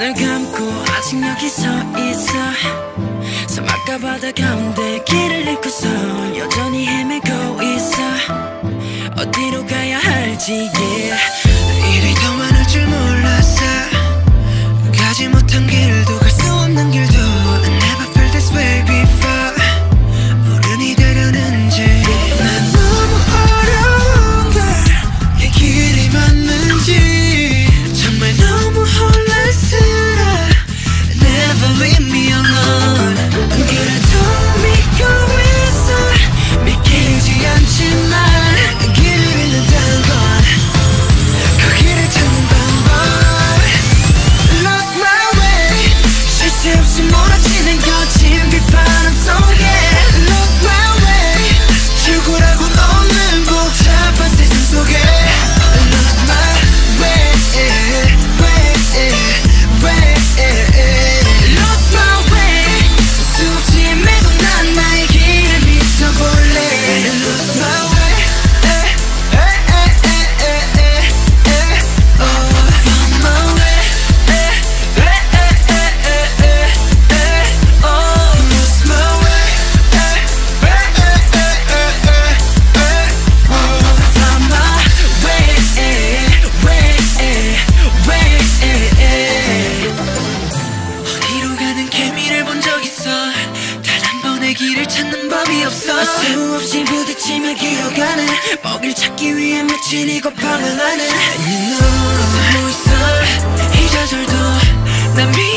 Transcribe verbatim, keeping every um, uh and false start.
눈을 감고 아직 여기 서 있어. 사막과 바다 가운데 길을 잃고서 여전히 헤매고 있어. 어디로 가야 할지 yeah. 일이 더 많을 줄 몰랐어. 가지 못한 길도 갈 수 없는 길도 I never felt this way before. 어른이 되려는지 난 너무 어려운 걸 이 길이 맞는지 정말 너무 혼란스러워. Never leave me alone. 안 그래도 믿고 있어. 믿기지 않지만 길을 잃는다는 건 그 길을 찾는 방법. Lost my way. 쉴 새 없이 몰아치는 거친 빗바람 속에 Lost my way. 출구라곤 없는 복잡한 세상 속에 Lost my way, way, way. Lost my way. 수없이 헤매도 난 나의 길을 믿어볼래. Lost my way. 길을 찾는 법이 없어. 수없이 부딪히며 기어가는 먹이를 찾기 위해 며칠 이고 방황하는 And you know 숨어있어 이 좌절도 난